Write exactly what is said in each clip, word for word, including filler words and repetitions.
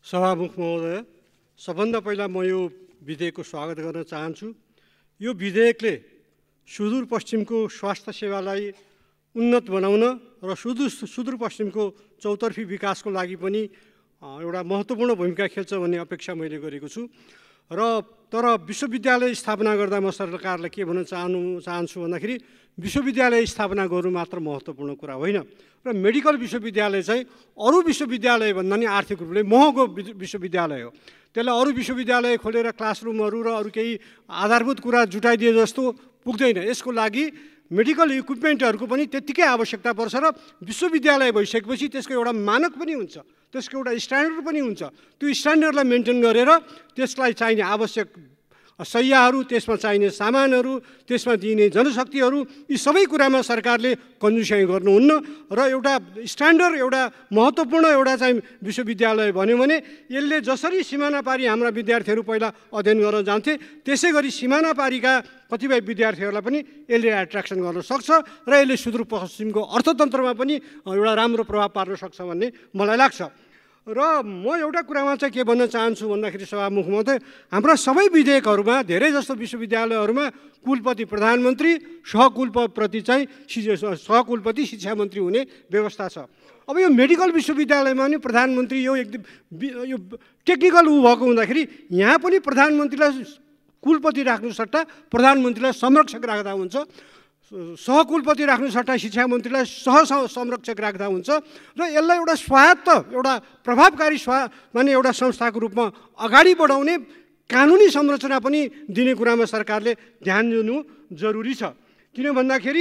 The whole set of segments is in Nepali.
सभामुख महोदय, सबभन्दा पहिला म यो विधेयकको स्वागत गर्न चाहन्छु। यो विधेयकले सुदूरपश्चिमको स्वास्थ्य सेवालाई उन्नत बनाउन र सुदूर सुदूरपश्चिमको चौतर्फी विकासको लागि पनि एउटा महत्त्वपूर्ण भूमिका खेल्छ भन्ने अपेक्षा मैले गरेको छु। र तर विश्वविद्यालय स्थापना गर्दा म सरकारलाई के भन्न चाहनु चाहन्छु भन्दाखेरि विश्वविद्यालय स्थापना गर्नु मात्र महत्त्वपूर्ण कुरा होइन र मेडिकल विश्वविद्यालय चाहिँ अरू विश्वविद्यालय भन्दा नि आर्थिक रूपले महँगो विश्वविद्यालय हो। त्यसलाई अरू विश्वविद्यालय खोलेर क्लासरुमहरू र अरू केही आधारभूत कुरा जुटाइदिए जस्तो पुग्दैन। यसको लागि मेडिकल इक्विपमेन्टहरूको पनि त्यत्तिकै आवश्यकता पर्छ र विश्वविद्यालय भइसकेपछि त्यसको एउटा मानक पनि हुन्छ, त्यसको एउटा स्ट्यान्डर्ड पनि हुन्छ। त्यो स्ट्यान्डर्डलाई मेन्टेन गरेर त्यसलाई चाहिने आवश्यक शय्याहरू, त्यसमा चाहिने सामानहरू, त्यसमा दिइने जनशक्तिहरू, यी सबै कुरामा सरकारले कन्जुसाइ गर्नुहुन्न र एउटा स्ट्यान्डर्ड एउटा महत्त्वपूर्ण एउटा चाहिँ विश्वविद्यालय भन्यो भने यसले जसरी सिमानापारी हाम्रा विद्यार्थीहरू पहिला अध्ययन गर्न जान्थे त्यसै गरी सिमानापारीका कतिपय विद्यार्थीहरूलाई पनि यसले एट्र्याक्सन गर्न सक्छ र यसले सुदूरपश्चिमको अर्थतन्त्रमा पनि एउटा राम्रो प्रभाव पार्न सक्छ भन्ने मलाई लाग्छ। र म एउटा कुरामा चाहिँ के भन्न चाहन्छु भन्दाखेरि सभामुख महोदय, हाम्रा सबै विधेयकहरूमा धेरै जस्तो विश्वविद्यालयहरूमा कुलपति प्रधानमन्त्री, सहकुलपति चाहिँ सहकुलपति शिक्षा मन्त्री हुने व्यवस्था छ। अब यो मेडिकल विश्वविद्यालयमा पनि प्रधानमन्त्री यो एकदम यो टेक्निकल ऊ भएको हुँदाखेरि यहाँ पनि प्रधानमन्त्रीलाई कुलपति राख्नु सट्टा प्रधानमन्त्रीलाई संरक्षक राख्दा हुन्छ, सहकुलपति राख्नु सट्टा शिक्षा मन्त्रीलाई सह संरक्षक राख्दा हुन्छ र यसलाई एउटा स्वायत्त एउटा प्रभावकारी स्वा माने एउटा संस्थाको रूपमा अगाडि बढाउने कानुनी संरचना पनि दिने कुरामा सरकारले ध्यान दिनु जरुरी छ। किन भन्दाखेरि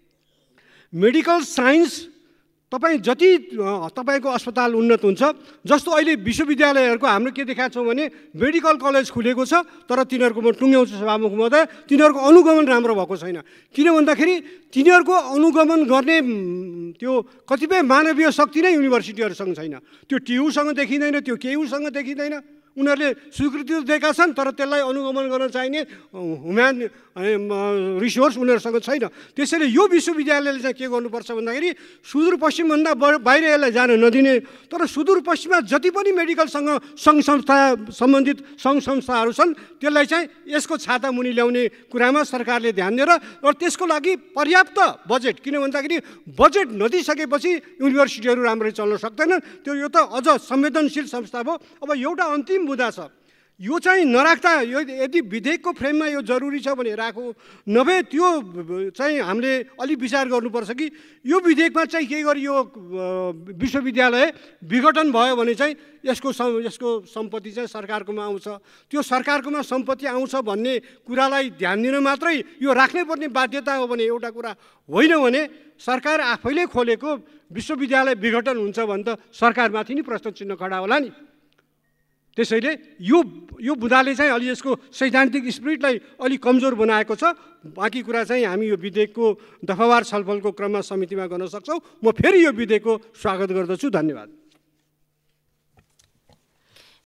मेडिकल साइन्स तपाईँ जति तपाईँको अस्पताल उन्नत हुन्छ, जस्तो अहिले विश्वविद्यालयहरूको हाम्रो के देखाएको छौँ भने मेडिकल कलेज खुलेको छ तर तिनीहरूको म टुङ्ग्याउँछु सभामुख महोदय, तिनीहरूको अनुगमन राम्रो भएको छैन। किन भन्दाखेरि तिनीहरूको अनुगमन गर्ने त्यो कतिपय मानवीय शक्ति नै युनिभर्सिटीहरूसँग छैन। त्यो टियुसँग देखिँदैन, त्यो केयुसँग देखिँदैन। उनीहरूले स्वीकृति दिएका छन् तर त्यसलाई अनुगमन गर्न चाहिने ह्युम्यान रिसोर्स उनीहरूसँग छैन। त्यसैले यो विश्वविद्यालयले चाहिँ के गर्नुपर्छ भन्दाखेरि सुदूरपश्चिमभन्दा बाहिर यसलाई जान नदिने, तर सुदूरपश्चिममा जति पनि मेडिकलसँग सङ्घ संस्था सम्बन्धित सङ्घ संस्थाहरू छन् त्यसलाई चाहिँ यसको छाता मुनि ल्याउने कुरामा सरकारले ध्यान दिएर र त्यसको लागि पर्याप्त बजेट, किन भन्दाखेरि बजेट नदिइसकेपछि युनिभर्सिटीहरू राम्ररी चल्न सक्दैनन्। त्यो यो त अझ संवेदनशील संस्था भयो। अब एउटा अन्तिम मुद्दा छ, यो चाहिँ नराख्दा यो यदि विधेयकको फ्रेममा यो जरुरी छ भने राखौँ, नभए त्यो चाहिँ हामीले अलिक विचार गर्नुपर्छ कि यो विधेयकमा चाहिँ के गरी यो विश्वविद्यालय विघटन भयो भने चाहिँ यसको यसको सम्पत्ति चाहिँ सरकारकोमा आउँछ, त्यो सरकारकोमा सम्पत्ति आउँछ भन्ने कुरालाई ध्यान दिन मात्रै यो राख्नै पर्ने बाध्यता हो भने एउटा कुरा होइन भने सरकार आफैले खोलेको विश्वविद्यालय विघटन हुन्छ भने त सरकारमाथि नि प्रश्न चिन्ह खडा होला नि। त्यसैले यो यो बुदाले चाहिँ अलि यसको सैद्धान्तिक स्पिरिटलाई अलि कमजोर बनाएको छ। बाँकी कुरा चाहिँ हामी यो विधेयकको दफावार छलफलको क्रममा समितिमा गर्न सक्छौँ। म फेरि यो विधेयकको स्वागत गर्दछु। धन्यवाद।